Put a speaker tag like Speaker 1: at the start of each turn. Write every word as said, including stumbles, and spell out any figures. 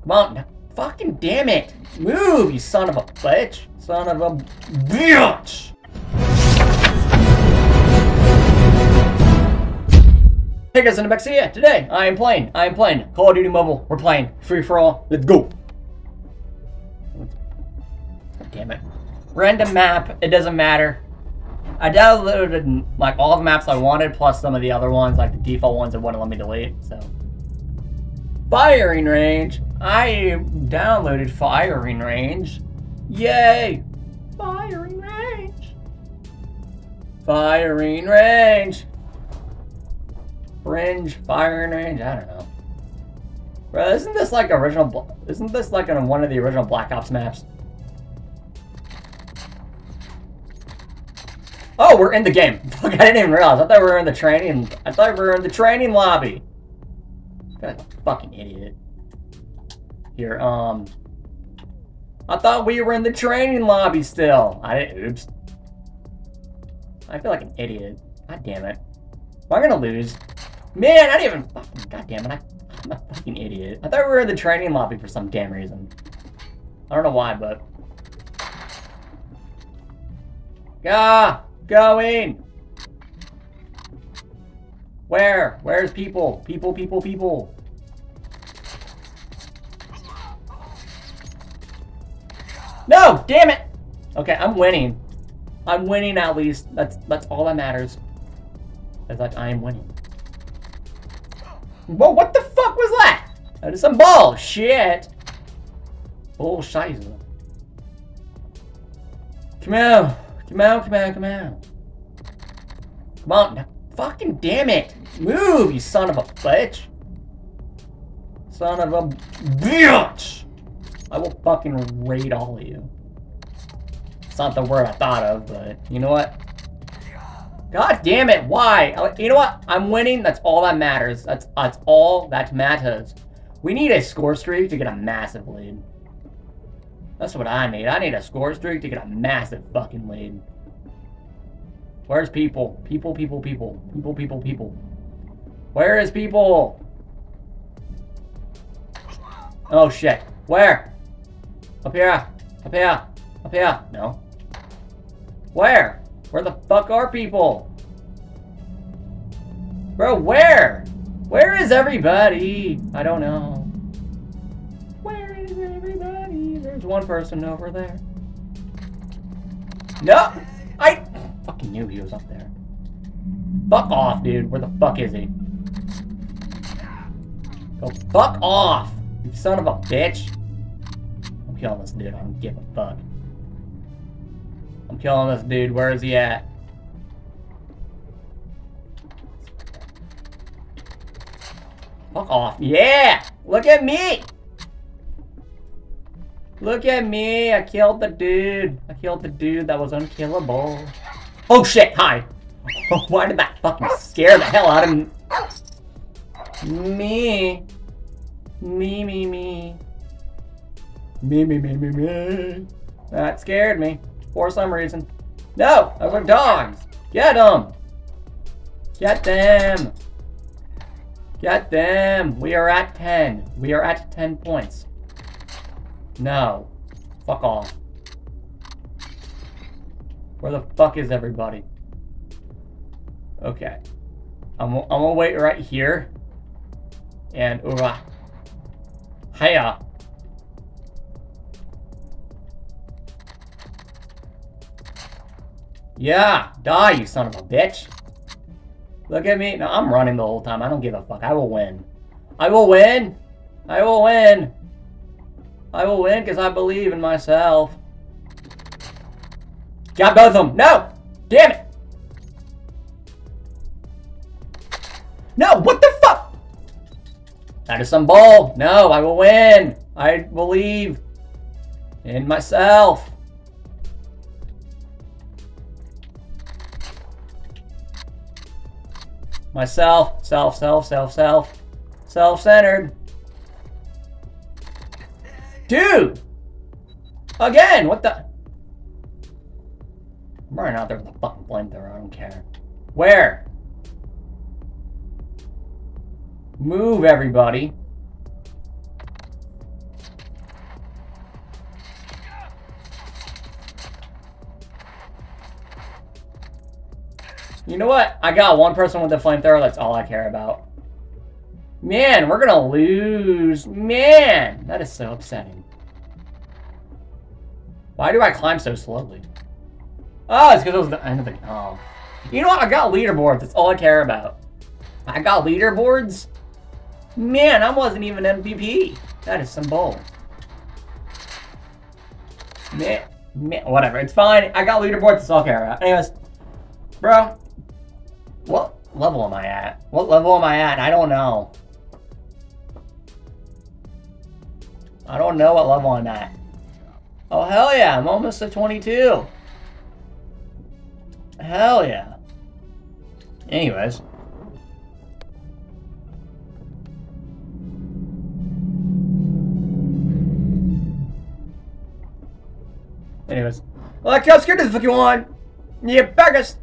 Speaker 1: Come on. Fucking damn it. Move, you son of a bitch. Son of a bitch. Hey guys, I'm back. So yeah, today I am playing. I am playing Call of Duty Mobile. We're playing free for all. Let's go. Damn it. Random map. It doesn't matter. I downloaded like all the maps I wanted, plus some of the other ones, like the default ones that wouldn't let me delete. So, firing range. I downloaded firing range. Yay! Firing range. Firing range. Fringe, firing range, I don't know. Bro, isn't this like original, isn't this like on one of the original Black Ops maps? Oh, we're in the game. Fuck, I didn't even realize. I thought we were in the training, I thought we were in the training lobby. God, fucking idiot. Here, um. I thought we were in the training lobby still. I didn't, oops. I feel like an idiot. God damn it. Am I gonna lose? Man, I didn't even fucking, god damn it, I, I'm a fucking idiot. I thought we were in the training lobby for some damn reason. I don't know why, but. Ah, going! Where? Where's people? People, people, people. No, damn it! Okay, I'm winning. I'm winning at least. That's, that's all that matters. It's like I am winning. Whoa, what the fuck was that? That is some bullshit. Bullshit. Come on. Come on, come on, come on. Come on. Now, fucking damn it. Move, you son of a bitch. Son of a bitch. I will fucking raid all of you. It's not the word I thought of, but you know what? God damn it, why? You know what? I'm winning, that's all that matters. That's that's all that matters. We need a score streak to get a massive lead. That's what I need. I need a score streak to get a massive fucking lead. Where's people? People, people, people. People, people, people. Where is people? Oh shit. Where? Up here. Up here. Up here. No. Where? Where the fuck are people? Bro, where? Where is everybody? I don't know. Where is everybody? There's one person over there. No! I fucking knew he was up there. Fuck off, dude. Where the fuck is he? Go fuck off! You son of a bitch. I'm killing this dude. I don't give a fuck. I'm killing this dude. Where is he at? Fuck off. Yeah! Look at me! Look at me. I killed the dude. I killed the dude that was unkillable. Oh shit, hi. Why did that fucking scare the hell out of me? Me. Me, me, me. Me, me, me, me, me. That scared me. For some reason. No! Those are dogs! Get them! Get them! Get them! We are at ten. We are at ten points. No. Fuck off. Where the fuck is everybody? Okay. I'm, I'm gonna wait right here. And, uh, hiya. Yeah, die, you son of a bitch. Look at me. No, I'm running the whole time. I don't give a fuck. I will win. I will win. I will win. I will win because I believe in myself. Got both of them. No! Damn it! No, what the fuck? That is some bull. No, I will win. I believe in myself. Myself, self, self, self, self, self-centered. Dude! Again, what the? I'm running out there with a fucking flamethrower, I don't care. Where? Move, everybody. You know what? I got one person with a flamethrower. That's all I care about. Man, we're gonna lose. Man, that is so upsetting. Why do I climb so slowly? Oh, it's because it was the end of the... Oh. You know what? I got leaderboards. That's all I care about. I got leaderboards? Man, I wasn't even M V P. That is some bull. Man, man, whatever. It's fine. I got leaderboards. That's all I care about. Anyways, bro, what level am I at? What level am I at? I don't know. I don't know what level I'm at. Oh, hell yeah. I'm almost at twenty-two. Hell yeah. Anyways. Anyways. Well, I killed scared this if you want. Yeah, back us.